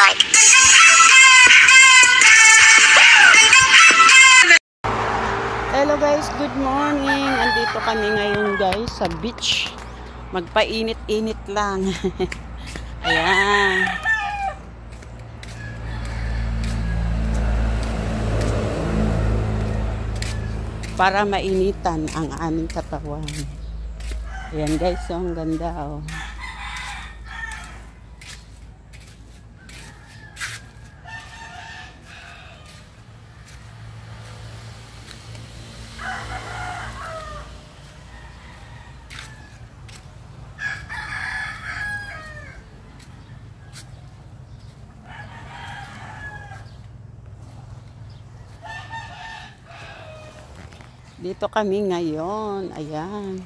like. Hello guys, good morning. Andito kami ngayon guys sa beach. Magpainit-init lang. Ayan. Para mainitan ang aming katawan. Ayan guys, so ang ganda oh. Dito kami ngayon. Ayan.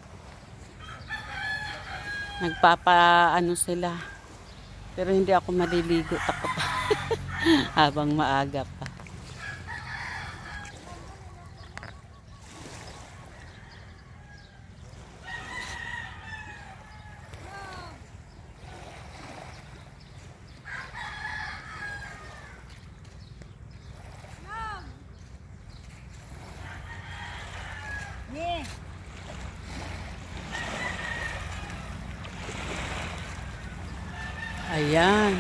Nagpapaano sila. Pero hindi ako maliligo. Takot habang maaga pa. Ayan.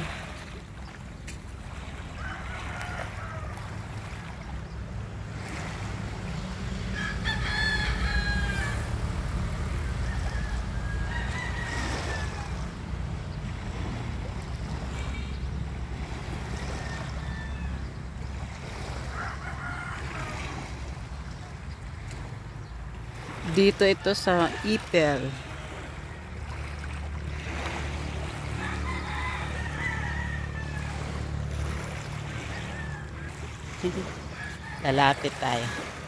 Dito ito sa Ipel. Lalapit tayo.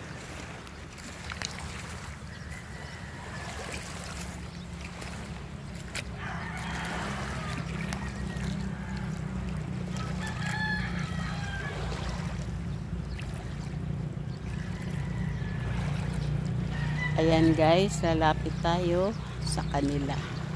Ayan guys, lalapit tayo sa kanila.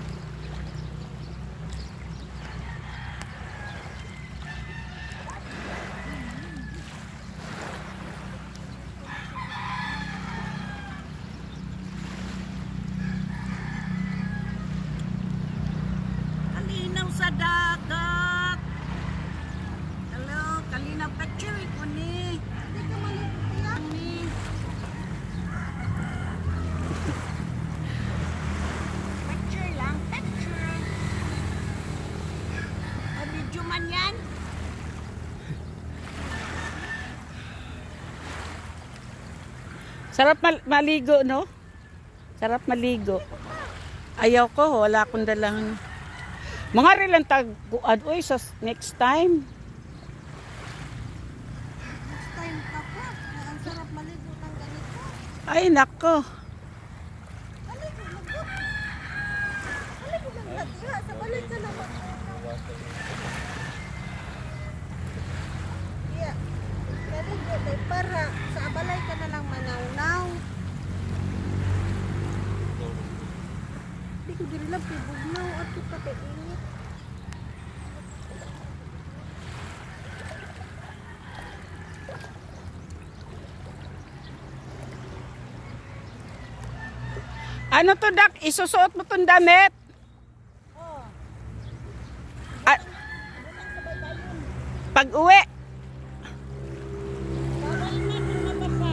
Sa dagat. Hello, kalinaw picture ko ni. Hindi ka maliptiyak ni. Picture lang, picture. Video man yan. Sarap maligo, no? Sarap maligo. Ayaw ko, wala akong dalang mga rilang taguan. Uy, sa next time. Next time ka pa. Ang sarap maligo ng ganito. Ay, nako. Maligo lang po. Maligo lang latiha. Sa balik ka naman. Yeah. Maligo day para sa abalay ka na lang manaw-naw. Di ko diri lang pibugnaw at kita kay init. Ano to, Dak? Isusuot mo tong damit? Oh. Ah, pag uwi. Bawal na kung mabasa.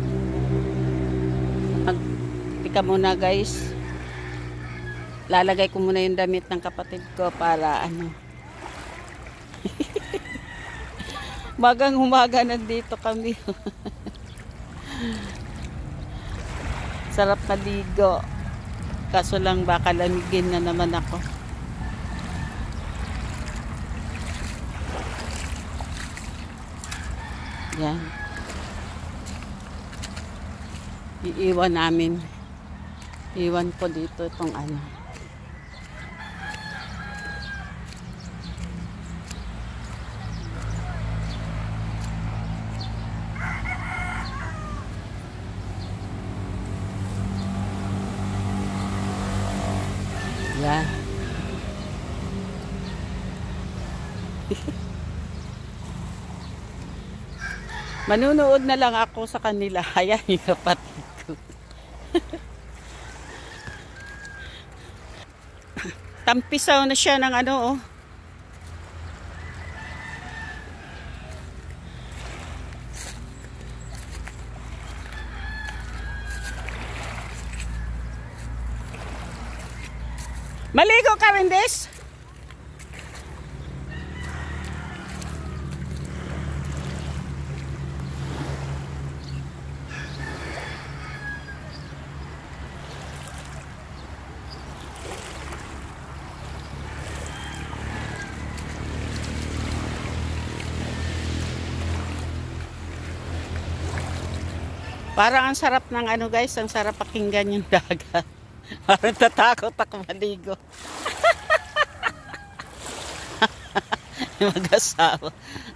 Tika muna guys. Lalagay ko muna yung damit ng kapatid ko para ano. Magang umaga nandito kami. Sarap maligo. Kaso lang baka lamigin na naman ako. Yan. Iiwan namin. Iwan ko dito itong ano. Yan. Manunood na lang ako sa kanila. Ayan yung kapatid ko. Tampisaw na siya ng ano, oh. Maligo ka rin, Des? Parang ang sarap ng ano guys, ang sarap pakinggan yung dagat. Parang tatakot ako maligo. Yung mag-asawa.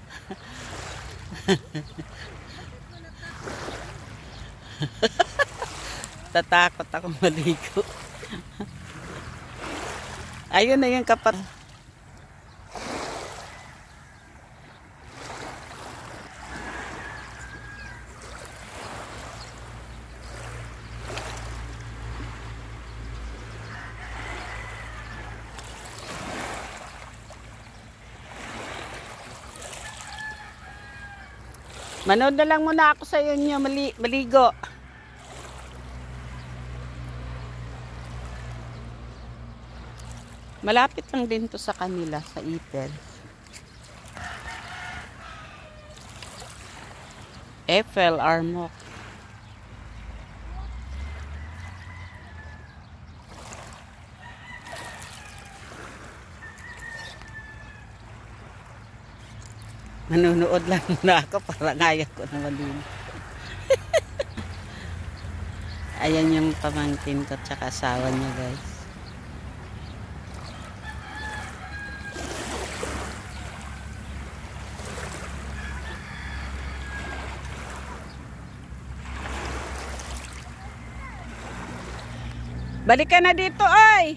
Tatakot ako maligo. Ayun na yung kapat. Manood na lang muna ako sa inyo maligo. Malapit lang din to sa kanila, sa Ipel. Eiffel Armok. Manunood lang muna ako para ngaya ko naman din. Ayan yung pamangkin ko tsaka asawa niya guys. Balik ka na dito ay!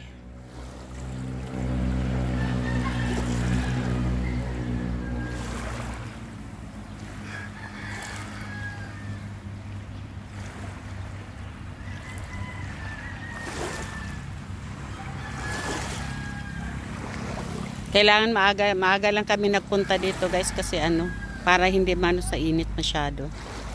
Kailangan maaga lang kami nagpunta dito guys kasi ano, para hindi mano sa init masyado.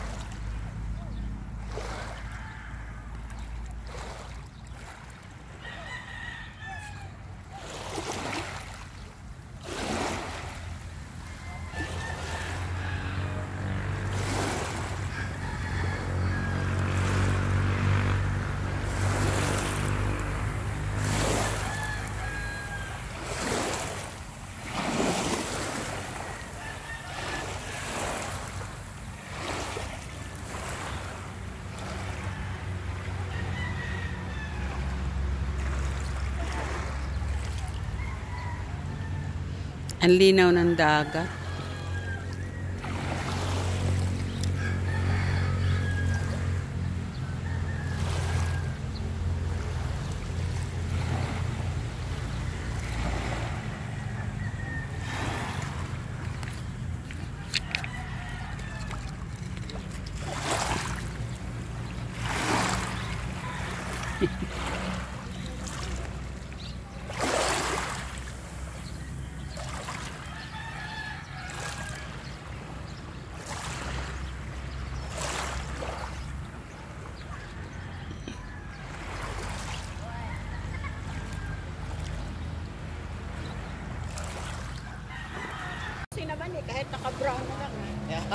Ang linaw ng dagat. Sexy naman eh, kahit naka-brown na lang.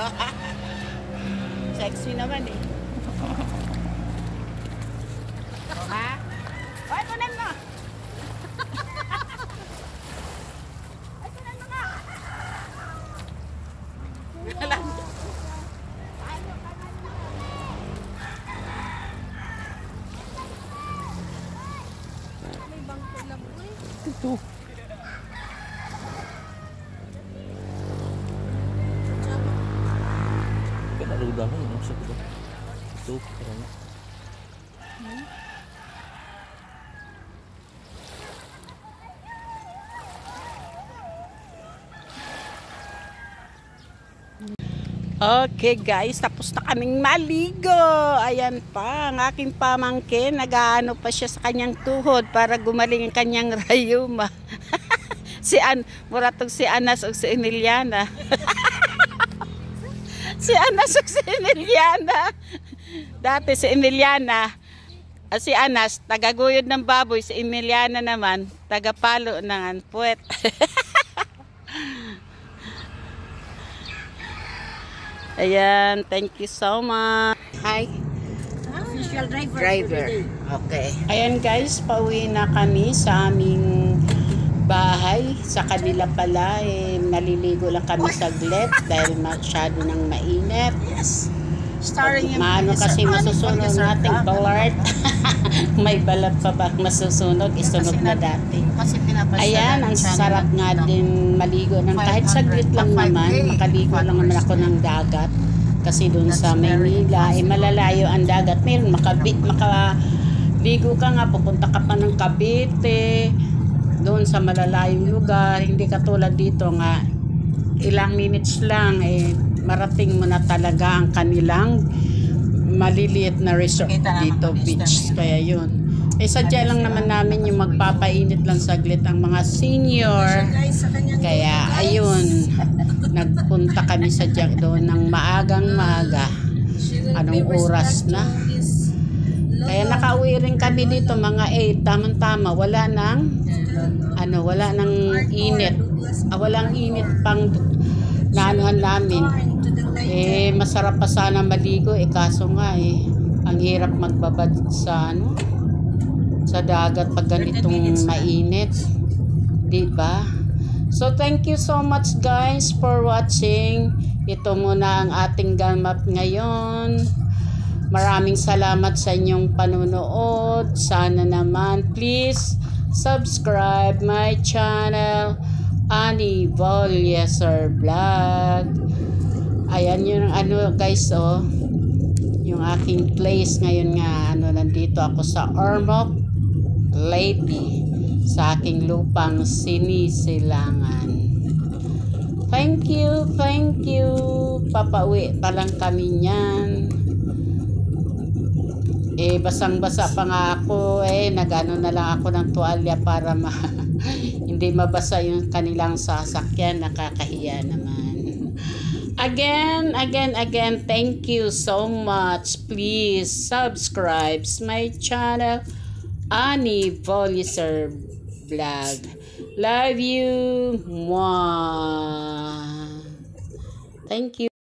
Sexy naman eh. Ha? Ay, kunan mo! Ay, kunan mo nga! May bangko lang mo eh. Ito. Udah mo, yung sakit ito. Parang Okay guys, tapos na kaming maligo. Ayan pa, ang aking pamangkin, nag-aano pa siya sa kanyang tuhod para gumaling ang kanyang rayuma. Muratog si Anas o si Emiliana. Si Anas o si Emiliana. Dati si Emiliana, si Anas, tagaguyod ng baboy. Si Emiliana naman, tagapalo ng puwet. Ayan, thank you so much. Hi. Official driver. Okay. Ayan guys, pauwi na kami sa aming bahay. Sa kanila pala, naliligo lang kami saglit dahil masyado nang mainit. Yes. Starring Maano kasi masusunog nating balat. May balat pa ba masusunog? Isunog na dati. Ayan, ang sarap nga din maligo ng kahit saglit lang naman. Makaligo lang naman ako ng dagat. Kasi doon sa Maynila, malalayo ang dagat. Meron makaligo ka nga, pupunta ka pa ng Cavite. Doon sa malalayong lugar. Hindi katulad dito nga, ilang minutes lang, marating mo na talaga ang kanilang maliliit na resort dito, beach. Kaya yun. Sadya lang naman namin yung magpapainit lang saglit ang mga senior. Kaya ayun, nagpunta kami sadya doon ng maagang maaga. Anong oras na? Kaya nakauwi rin kami dito mga 8, tamang-tama. Wala nang init. Walang init pang naanuhan namin. Masarap pa sana maligo, kaso nga ang hirap magbabad sa sa dagat pag ganitong mainit, di ba? So thank you so much guys for watching. Ito muna ang ating ganap ngayon. Maraming salamat sa inyong panunood. Sana naman please subscribe my channel, Annie Volieser Vlog. Ayan yung guys, yung aking place ngayon nga, nandito ako sa Ormoc, Leyte, sa aking lupang sinisilangan. Thank you. Papauwi pa lang kami niyan. Basang-basa pa nga ako, nagano na lang ako ng tuwalya para hindi mabasa yung kanilang sasakyan. Nakakahiya naman. Again, thank you so much. Please subscribe my channel, Annie Volieser Vlog. Love you. Mwah. Thank you.